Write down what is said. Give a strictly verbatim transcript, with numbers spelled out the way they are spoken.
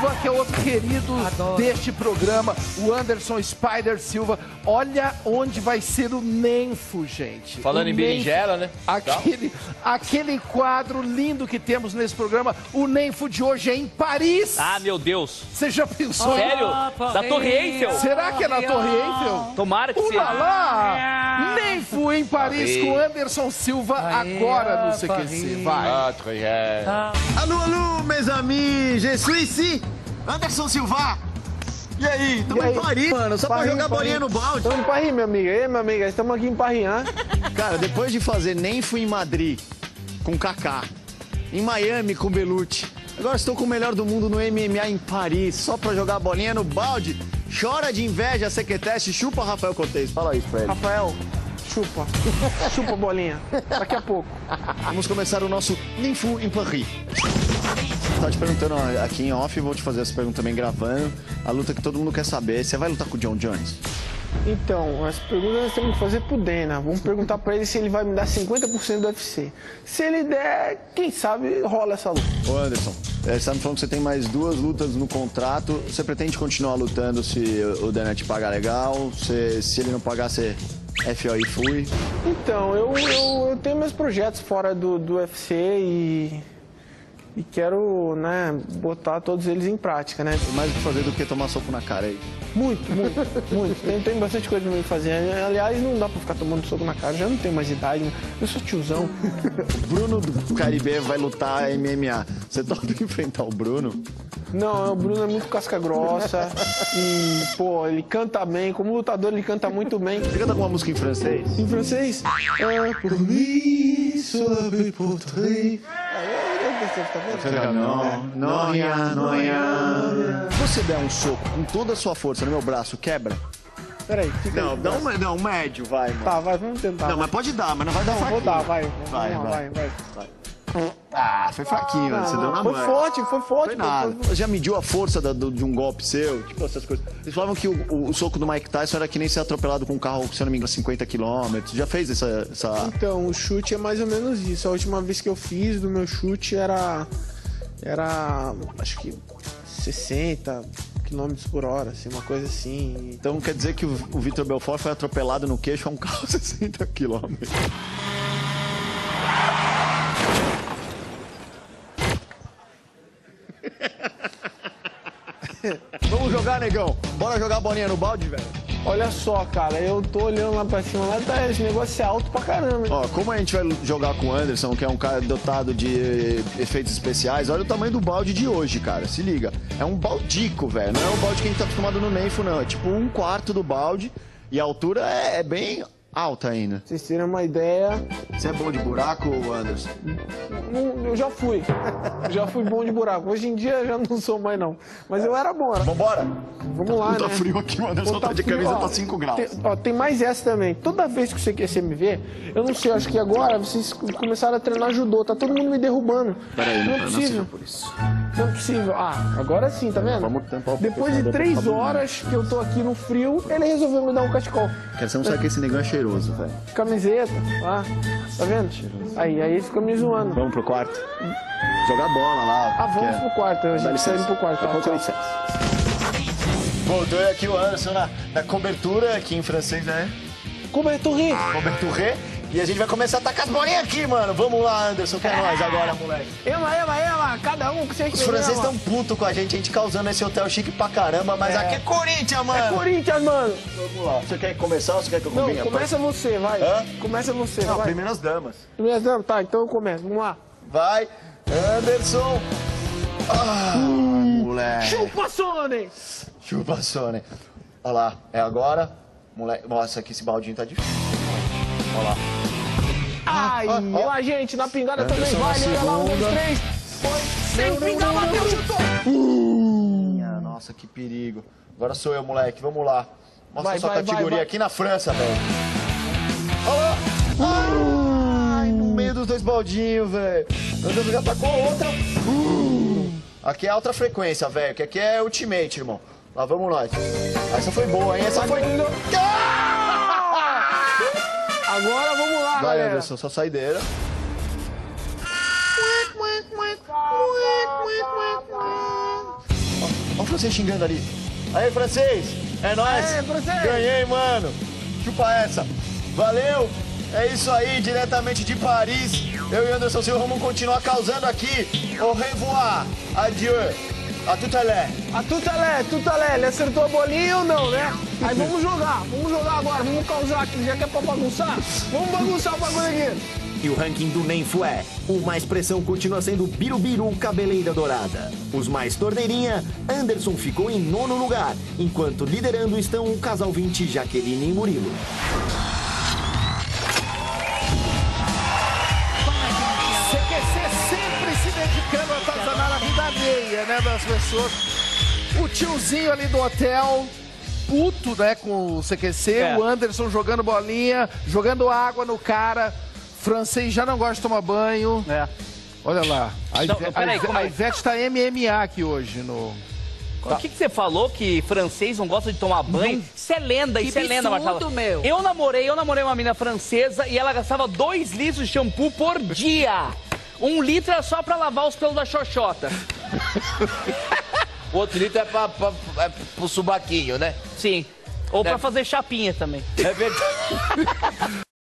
Silva, que é outro querido Adoro. deste programa, o Anderson Spider Silva. Olha onde vai ser o Nenfo, gente. Falando o em Nenfo, berinjela, né? Aquele, aquele quadro lindo que temos nesse programa, o Nenfo de hoje é em Paris. Ah, meu Deus. Você já pensou? Sério? Ah, Da Torre Eiffel? Será que é na Torre Eiffel? Tomara que Olha seja. lá! Nenfo em Paris Paris. com Anderson Silva agora no C Q C. Vai. Ah, Torre Eiffel. Alô, alô, mes amis, je suis ici, Anderson Silva. E aí, tamo E aí? em Paris, mano, só pra Paris, jogar Paris. bolinha no balde. Estamos em Paris, meu amigo. Ei, meu amigo, estamos aqui em Paris, hein? Cara, depois de fazer Nem Fui em Madrid com Kaká, em Miami com Belucci, agora estou com o melhor do mundo no M M A em Paris, só pra jogar bolinha no balde. Chora de inveja, Sequeteste, chupa Rafael Cortez. Fala isso pra ele. Rafael, chupa. Chupa a bolinha. Daqui a pouco. Vamos começar o nosso Nem Fui em Paris. Tava te perguntando ó, aqui em off, vou te fazer essa pergunta também gravando. A luta que todo mundo quer saber, você vai lutar com o John Jones? Então, as perguntas nós temos que fazer pro Dana. Vamos perguntar pra ele se ele vai me dar cinquenta por cento do U F C. Se ele der, quem sabe rola essa luta. Ô Anderson, é, você tá me falando que você tem mais duas lutas no contrato. Você pretende continuar lutando se o Dana te pagar legal? Se, se ele não pagar, você F O I fui? Então, eu, eu, eu tenho meus projetos fora do, do U F C e, e quero, né, botar todos eles em prática, né? Tem mais o que fazer do que tomar soco na cara aí. Muito, muito, muito. Tem, tem bastante coisa pra mim fazer. Aliás, não dá pra ficar tomando soco na cara. Já não tenho mais idade, né? Eu sou tiozão. O Bruno do Caribe vai lutar M M A. Você topa enfrentar o Bruno? Não, o Bruno é muito casca grossa. E, pô, ele canta bem. Como lutador, ele canta muito bem. Você canta alguma música em francês? Em francês? É, por mim, sobre por três. Não, não, não, não. Se você der um soco com toda a sua força no meu braço, quebra? Peraí, fica Não, aí. dá um, não, um médio, vai, mano. Tá, vai, vamos tentar. Não, mas pode dar, mas não vai dar Não, fraquinho. vou dar, vai. Vai, Vamos lá, vai. vai, vai. Ah, foi fraquinho, Não, você deu na foi mão. forte, foi forte. Foi nada. Você já mediu a força da- do- de um golpe seu? Tipo essas coisas. Eles falavam que o, o- o soco do Mike Tyson era que nem ser atropelado com um carro, se eu não me engano, cinquenta quilômetros. Já fez essa, essa... Então, o chute é mais ou menos isso. A última vez que eu fiz do meu chute era. Era. Acho que sessenta quilômetros por hora, assim, uma coisa assim. Então quer dizer que o, o Vitor Belfort foi atropelado no queixo a um carro sessenta quilômetros. Vamos jogar, negão? Bora jogar bolinha no balde, velho? Olha só, cara, eu tô olhando lá pra cima, lá tá, esse negócio é alto pra caramba. hein? Ó, como a gente vai jogar com o Anderson, que é um cara dotado de efeitos especiais, olha o tamanho do balde de hoje, cara. Se liga. É um baldico, velho. Não é o balde que a gente tá acostumado no Nenfo, não. É tipo um quarto do balde. E a altura é, é bem alta ainda. Pra vocês terem uma ideia, Você é bom de buraco, Anderson? não- eu já fui. Já fui bom de buraco. Hoje em dia já não sou mais, não. Mas eu era bom. Era... Vambora? Vamos lá, Tá né? frio aqui, o Anderson Pô, tá de frio, camisa, ó. tá cinco graus. Tem, ó, tem mais essa também. Toda vez que você quer me ver, eu não sei, acho que agora vocês começaram a treinar judô. Tá todo mundo me derrubando. Peraí, não é não, não possível. seja por isso. Não é possível. Ah, agora sim, tá vendo? Vamos tampar o Depois de pessoal, três tampar o horas que eu tô aqui no frio, ele resolveu me dar um cachecol. Quero você não sabe que esse negão é cheiroso, velho. Camiseta, ah, tá vendo? Aí, aí ele fica me zoando. Vamos pro quarto? Jogar bola lá. Ah, vamos quer? pro quarto. A Dá gente sai licença. pro quarto. Daqui a Tá, pouco eu tchau. licença. Voltou aqui o Anderson na, na cobertura, que em francês é Cobertura. coberture. E a gente vai começar a tacar as bolinhas aqui, mano. Vamos lá, Anderson, que é nóis agora, moleque. Ema, ema, ema, cada um que vocês Os franceses estão putos com a gente, a gente causando esse hotel chique pra caramba, mas É. aqui é Corinthians, mano. É Corinthians, mano. Vamos lá. Você quer começar ou você quer que eu Não, combine? começa você, vai. Hã? Começa você, Não, vai. primeiras damas. Primeiras damas, tá, então eu começo. Vamos lá. Vai, Anderson. Ah, moleque. Chupa, Sony! Chupa, Sony. Olha lá, é agora. Moleque, nossa, aqui esse baldinho tá difícil. Olha lá. Ai, ah, ah. lá, gente, na pingada Anderson também vai. na Olha lá, um, dois, segunda. três. Foi. Sem pingar, bateu, chutou. Minha, nossa, que perigo. Agora sou eu, moleque. Vamos lá. Mostra Vai, sua vai, categoria vai, vai. aqui na França, velho. Olha lá. Ai, no meio dos dois baldinhos, velho. Meu Deus, já tacou outra. Uh. Aqui é alta frequência, velho. Que aqui é ultimate, irmão. Lá vamos nós. Essa foi boa, hein? Essa foi... Agora vamos lá, Vai, galera. Anderson, só saideira. francês xingando ali. Aí, francês, é nóis. Aê, francês. Ganhei, mano. Chupa essa. Valeu. É isso aí, diretamente de Paris. Eu e Anderson Silva vamos continuar causando aqui. Au revoir. Adieu. A tout à l'heure. A tutalé, tutalé, ele acertou a bolinha ou não, né? Aí vamos jogar, vamos jogar agora, vamos causar aqui, já que é pra bagunçar, vamos bagunçar o bagulho aqui. E o ranking do Nenfo é: o mais pressão continua sendo Birubiru Cabeleira Dourada. Os mais torneirinha, Anderson ficou em nono lugar, enquanto liderando estão o casal vinte Jaqueline e Murilo. C Q C sempre se dedicando a atazanar a vida alheia, né, das pessoas. O tiozinho ali do hotel, puto, né, com o C Q C. É. O Anderson jogando bolinha, jogando água no cara. Francês já não gosta de tomar banho. É. Olha lá. A, Não, Ive- peraí, a Ive- como é? a Ivete tá M M A aqui hoje no... O que, que você falou que francês não gosta de tomar banho? Isso é lenda, isso é lenda, absurdo, Marcelo. meu. Eu namorei, eu namorei uma menina francesa e ela gastava dois litros de shampoo por dia. Um litro era só pra lavar os pelos da xoxota. O outro litro é, pra, pra, é pro subaquinho, né? Sim. Ou pra É. fazer chapinha também. É verdade.